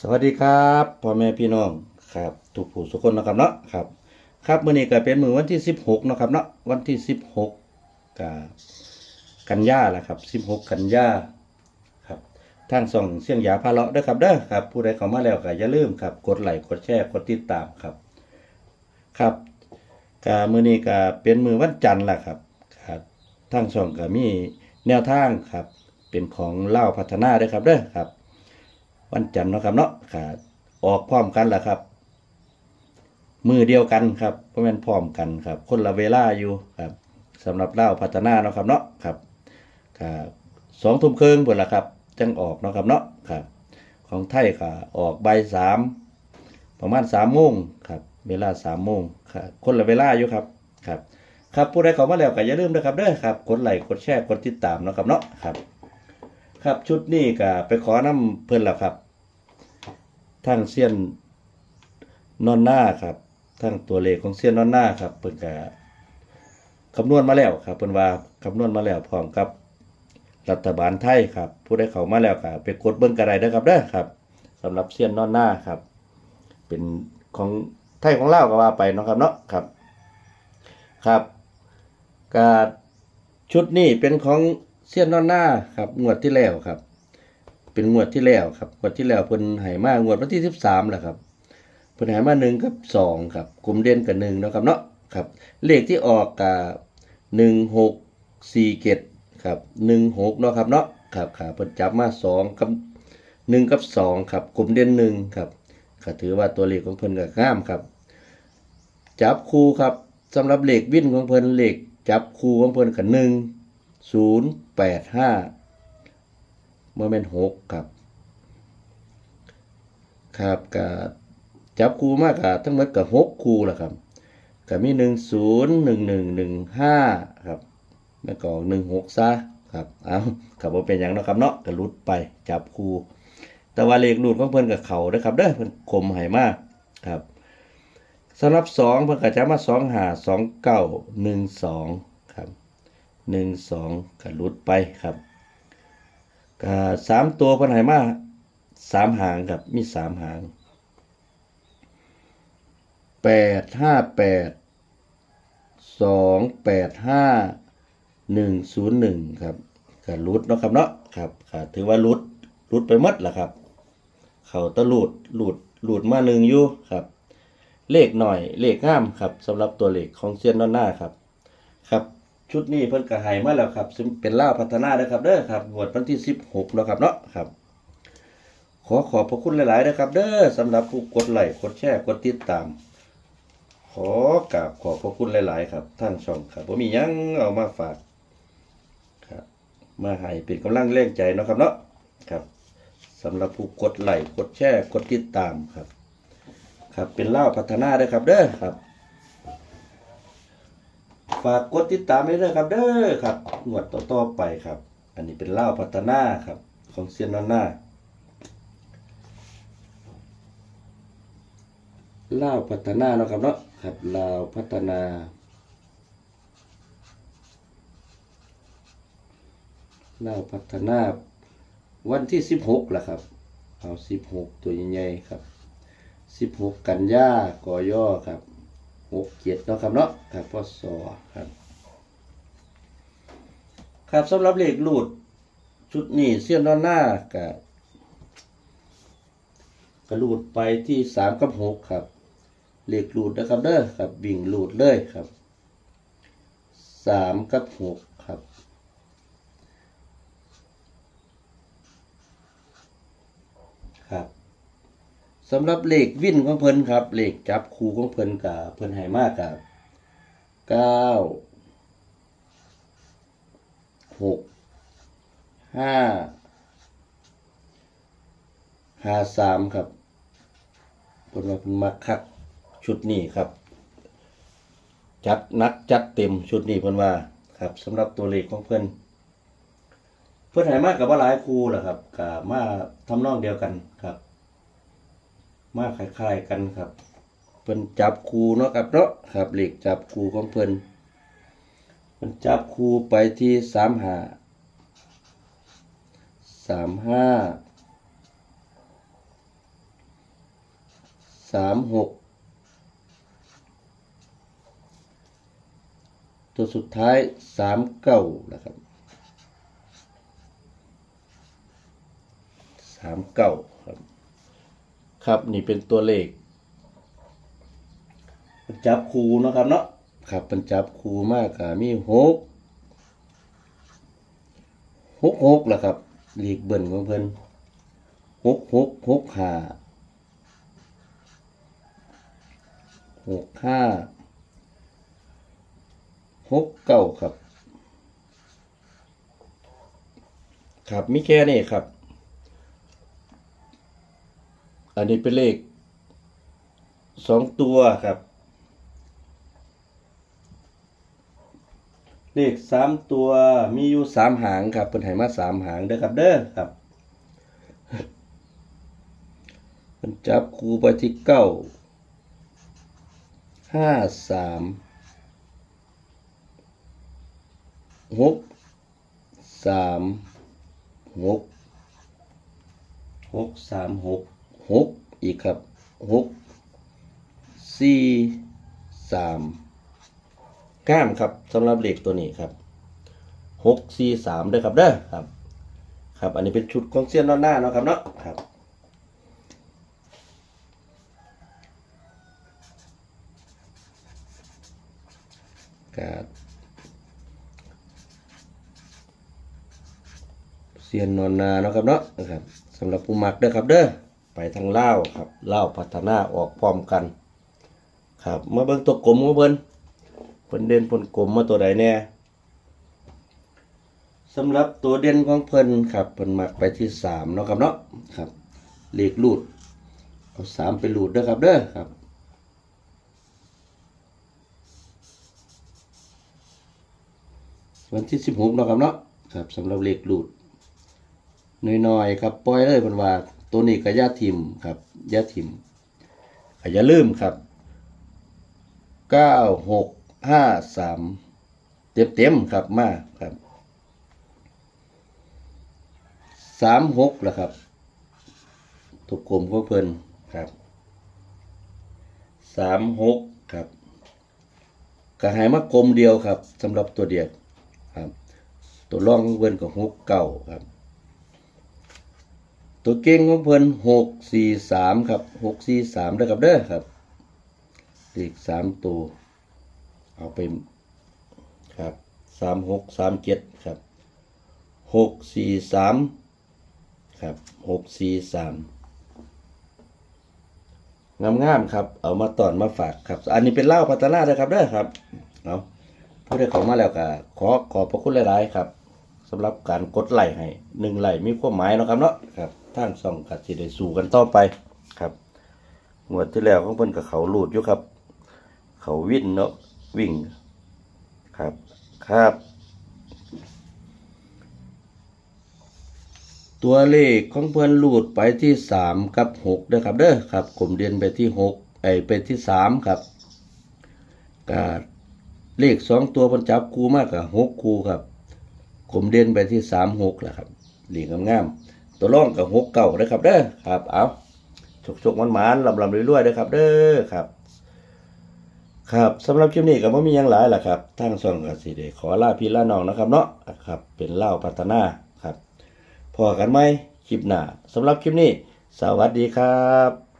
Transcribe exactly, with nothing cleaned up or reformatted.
สวัสดีครับพ่อแม่พี่น้องครับทุกผู้ทุกคนนะครับเนาะครับครับมื้อนี้ก็เป็นมื้อวันที่สิบหกเนาะครับเนาะวันที่สิบหกกกันยาแหละครับสิบหกกันยาครับทางช่องเสียงหยาพาเลาะเด้อครับเด้อครับผู้ใดเข้ามาแล้วก็อย่าลืมครับกดไลค์กดแชร์กดติดตามครับครับก็มื้อนี้ก็เป็นมื้อวันจันทร์ล่ะครับครับทางช่องก็มีแนวทางครับเป็นของเล่าพัฒนาเด้อครับเด้อครับวันจันทร์เนาะครับเนาะครับออกพร้อมกันแหละครับมือเดียวกันครับเพราะมันพร้อมกันครับคนละเวลาอยู่ครับสำหรับเล่าพัฒนาเนาะครับเนาะครับครับสองทุ่มครึ่งเพิ่นละครับจังออกเนาะครับเนาะครับของไทยก็ออกบ่ายสามประมาณสามโมงครับเวลาสามโมงครับคนละเวลาอยู่ครับครับครับผู้ใดเข้ามาแล้วก็อย่าลืมนะครับเด้อครับกดไลค์กดแชร์กดติดตามเนาะครับเนาะครับครับชุดนี้ก็ไปขอน้ำเพิ่นแล้วครับทั้งเสี้ยนนอนหน้าครับทั้งตัวเลขของเสี้ยนนอนหน้าครับเพิ่นก็คำนวณมาแล้วครับเพิ่นว่าคำนวณมาแล้วพร้อมกับรัฐบาลไทยครับผู้ใดเข้ามาแล้วก็ไปกดเบิ่งกันได้เด้อครับเด้อครับสำหรับเสี้ยนนอนหน้าครับเป็นของไทยของลาวก็ว่าไปเนาะครับเนาะครับครับก็ชุดนี้เป็นของเสี้ยนนอนหน้าครับงวดที่แล้วครับเป็นงวดที่แล้วครับงวดที่แล้วเพิ่นให้มางวดวันที่สิบสามแหละครับเพิ่นให้มาหนึ่งกับสองครับกลุ่มเด่นกับหนึ่งเนาะครับเนาะครับเลขที่ออกกับหนึ่งหกสี่เจ็ดครับหนึ่งหกเนาะครับเนาะครับค่ะเพิ่นจับมาสองกับหนึ่งกับสองครับกลุ่มเด่นหนึ่งครับก็ถือว่าตัวเลขของเพิ่นก็งามครับจับคู่ครับสำหรับเลขวินของเพิ่นเลขจับคู่ของเพิ่นกับหนึ่งศูนย์แปดห้าเมื่อเป็นหกครับครับก็จับคู่มากกับทั้งหมดกับหกคู่แหละครับก็มีหนึ่งศูนย์หนึ่งหนึ่งหนึ่งห้าครับแล้วก็หนึ่งหกซะครับเอาขับว่าเป็นอย่างเนาะครับเนาะก็ลุดไปจับคู่แต่ว่าเลขรูดของเพิ่นกับเขาเด้อครับเด้อเพิ่นคมให้มากครับสำหรับสองเพิ่นก็จะมาสองห้าสองเก้าหนึ่งสองครับหนึ่งสองก็ลุดไปครับก็สามตัวเพิ่นให้มาสามหางครับมีสามหางแปดห้าแปดสองแปดห้าหนึ่งศูนย์หนึ่งครับก็ลุดเนาะครับเนาะครับก็ถือว่าลุดลุดไปหมดล่ะครับเขาตะลุดหลุดหลุดมาหนึ่งอยู่ครับเลขหน่อยเลขงามครับสำหรับตัวเลขของเซียนนอนหน้าครับครับชุดนี้เพิ่นก็ให้มาแล้วครับซึ่งเป็นล่าพัฒนาเด้อครับเด้อครับงวดวันที่สิบหกเนาะครับเนาะครับขอขอบพระคุณหลายๆนะครับเด้อสำหรับผู้กดไลค์กดแชร์กดติดตามขอกราบขอบพระคุณหลายๆครับท่านช่องครับผมมียังเอามาฝากครับมาให้เป็นกำลังแรงใจเนาะครับเนาะครับสำหรับผู้กดไลค์กดแชร์กดติดตามครับครับเป็นล่าพัฒนาเด้อครับเด้อครับฝากกดติดตามให้ด้วยครับเด้อครับงวดต่อๆไปครับอันนี้เป็นล่าพัฒนาครับของเซียนนอนหน้าล่าพัฒนาเนาะครับเนาะครับลาวพัฒนาลาวพัฒนาวันที่สิบหกแหละครับเอาสิบหกตัวใหญ่ๆครับสิบหกกันยากอย่อครับหกเจ็ดเนาะครับเนาะครับพศครับครับสำหรับเลขรูดชุดนี้เสี้ยนนอนหน้ากับกระลูดไปที่สามกับหกครับเลขรูดนะครับเด้อครับวิ่งรูดเลยครับสามกับหกครับครับสำหรับเลขวิ่นของเพิ่นครับเลขจับคู่ของเพิ่นกับเพิ่นให้มากกับเก้าหกห้าห้าสามครับเพิ่นว่าเพิ่นมักคักชุดนี้ครับจัดนักจัดเต็มชุดนี้เพิ่นว่าครับสำหรับตัวเลขของเพิ่นเพิ่นให้มากกับว่าหลายคู่แหละครับกับมาทำนองเดียวกันครับมาคล้ายๆกันครับเพิ่นจับคู่เนาะครับเนาะครับเลขจับคู่ของเพิ่นเพิ่นจับคู่ไปที่สามห้าสามห้าสามหกตัวสุดท้ายสามเก้านะครับสามเก้าครับครับนี่เป็นตัวเลขมันจับคูนะครับเนาะครับมันจับคูมากค่ะมีหกหกหกแหละครับเลขเบิ่นของเพิ่นหกหกหกห้าหกห้าหกเก้าครับครับมีแค่นี้ครับอันนี้เป็นเลขสองตัวครับเลขสามตัวมีอยู่สามหางครับเป็นให้มาสามหางเด้อครับเด้อครับมันจับคู่ไปที่เก้าห้าสามหกสามหกหกสามหกหกอีกครับหกสี่สามก้ามครับสำหรับเลขตัวนี้ครับหกสี่สามด้วยครับเด้อครับครับอันนี้เป็นชุดของเซียนด้านหน้าเนาะครับเนาะครับครับเซียนนอนนาเนาะครับเนาะนะครับสำหรับผู้มักเด้อครับเด้อไปทางเล่าครับเล่าพัฒนาออกพร้อมกันครับมาเบิ่งตัวกลมของเพิ่นเพิ่นเด่นเพิ่นกลมมาตัวใดแน่สำหรับตัวเด่นของเพิ่นครับเพิ่นมักไปที่สามเนาะครับเนาะครับเลขรูดเอาสามไปรูดเด้อครับเด้อครับวันที่สิบหกเนาะครับเนาะครับสำหรับเลขรูดน้อยๆครับปล่อยเลยเพิ่นว่าตัวนี้ก็อย่าทิ่มครับอย่าทิ่มก็อย่าลืมครับเก้าหกห้าสามเต็มเต็มครับมาครับสามหกแหละครับตัวกลมของเพิ่นครับสามหกครับก็ให้มากลมเดียวครับสำหรับตัวเดียวครับตัวร่องของเพิ่นก็หกเก้าครับตัวเก่งของเพิ่นหกสี่สามครับหกสี่สามเด้อครับเด้อครับเลขสามตัวเอาไปครับสามหกสามเจ็ดครับหกสี่สามครับหกสี่สามงามๆครับเอามาตอนมาฝากครับอันนี้เป็นเล่าพัฒนาเลยครับเด้อครับเอาผู้ได้เข้ามาแล้วก็ขอขอบพระคุณหลายๆครับสำหรับการกดไลค์ให้หนึ่งไลค์มีความหมายเนาะครับเนาะครับทางช่องกัดสิได้สู่กันต่อไปครับงวดที่แล้วของเพิ่นกับเขาลูดอยู่ครับเขาวิ่งเนาะวิ่งครับครับตัวเลขของเพิ่นลูดไปที่สามกับหกเด้อครับเด้อครับกลมเด่นไปที่หกไอไปที่สามครับก็เลขสองตัวเพิ่นจับคู่มากกับหกคู่ครับกลมเด่นไปที่สามหกแหละครับเลขงามๆตัวร่องกับหกเก่าเด้อครับเด้อครับเอาฉกๆมันๆลำๆรวยๆเด้อครับเด้อครับครับสำหรับคลิปนี้ก็บ่มีหยังหลายล่ะครับทางช่องก็สิได้ขอลาพี่ลาน้องนะครับเนาะครับเป็นเล่าพัฒนาครับพอกันไหมคลิปหน้าสำหรับคลิปนี้สวัสดีครับ